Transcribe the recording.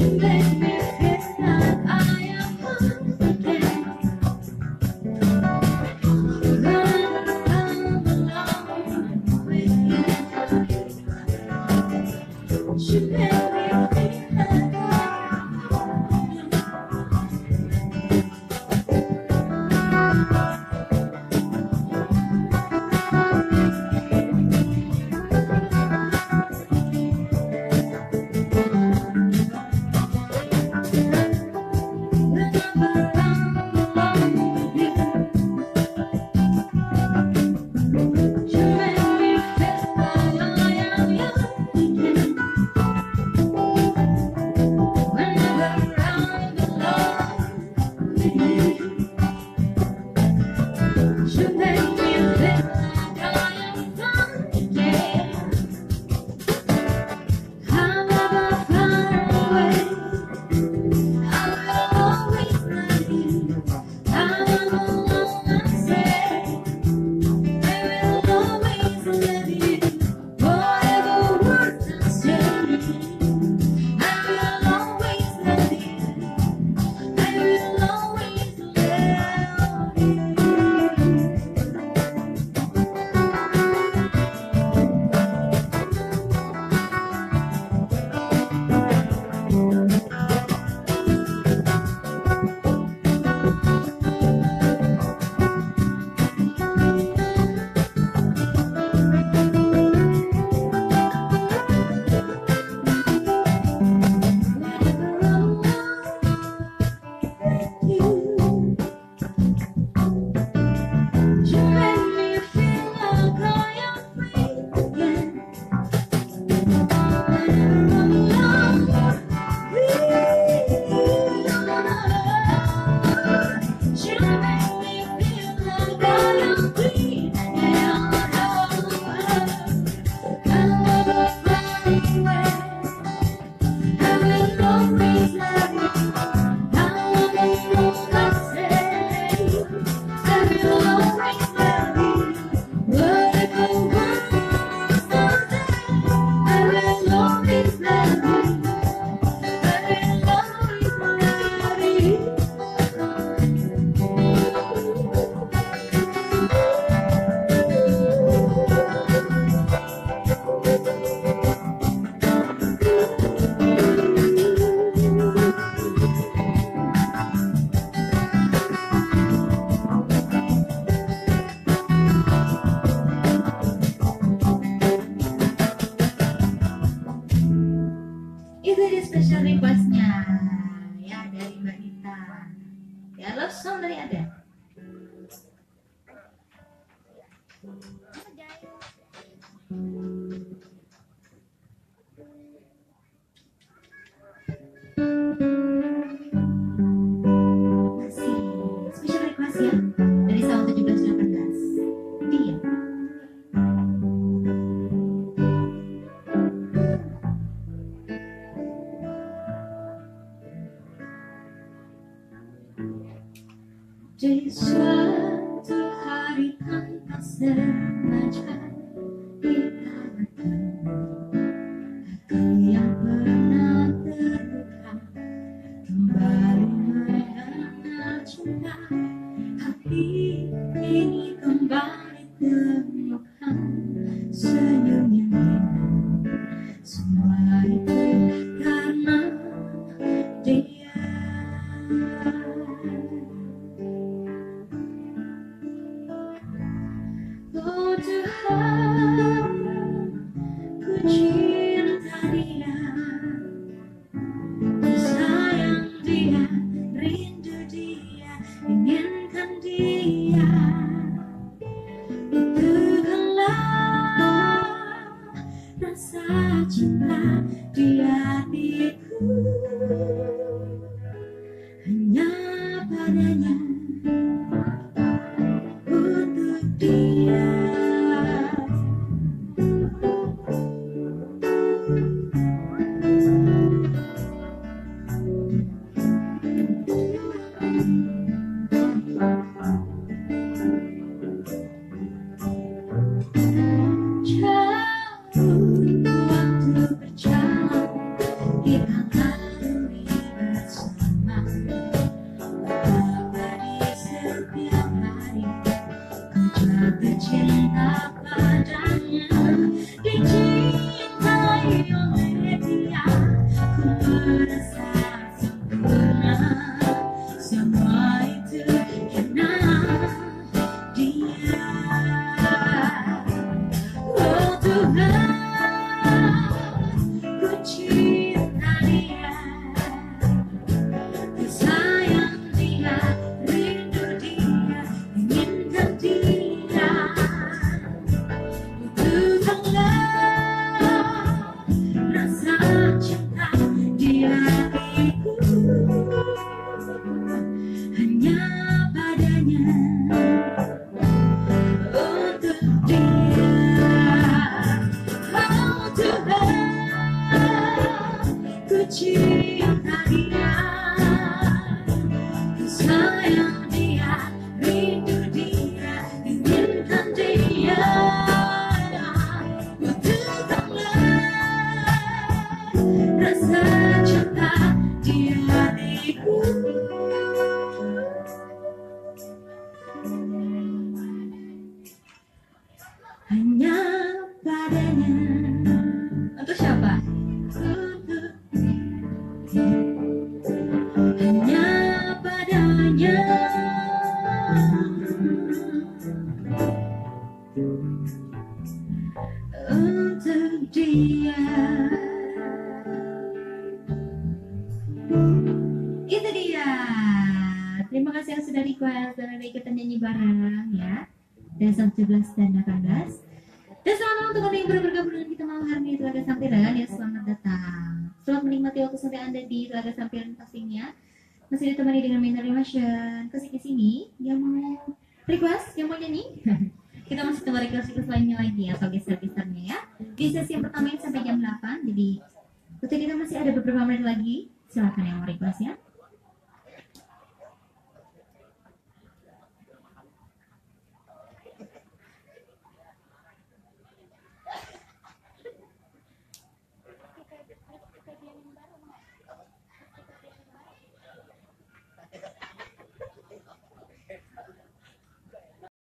Di suatu hari tanpa sengaja kita bertemu, aku yang pernah terluka kembali mengenal cinta. Hati ini kembali temukan senyum yang indah. Semua itu karena dia. Oh Tuhan, ku cinta dia, ku sayang dia, rindu dia, inginkan dia. Itulah rasa cinta di hatiku, hanya padanya, untuk dia. cinta dia, ku sayang dia, rindu dia, inginkan dia. Butuhkanlah rasa cinta di hatiku. Hanya padanya. Untuk siapa? Hanya padanya. Untuk dia. Itu dia. Terima kasih yang sudah request dan ada ikutan nyanyi bareng ya. Dan 17 dan 18. Dan selamat untuk anda yang baru bergabung dengan kita malam hari ini di Telaga Sampiran ya, selamat datang. Selamat menikmati waktu santai anda di Telaga Sampiran pastinya. Masih ditemani dengan Minder Emotion. Kasih di sini yang mau request, yang mau nyanyi. Kita masih tunggu request lainnya lagi atau geser-gesernya ya. Di sesi yang pertama ini sampai jam 8. Jadi kita masih ada beberapa menit lagi. Silakan yang mau request ya.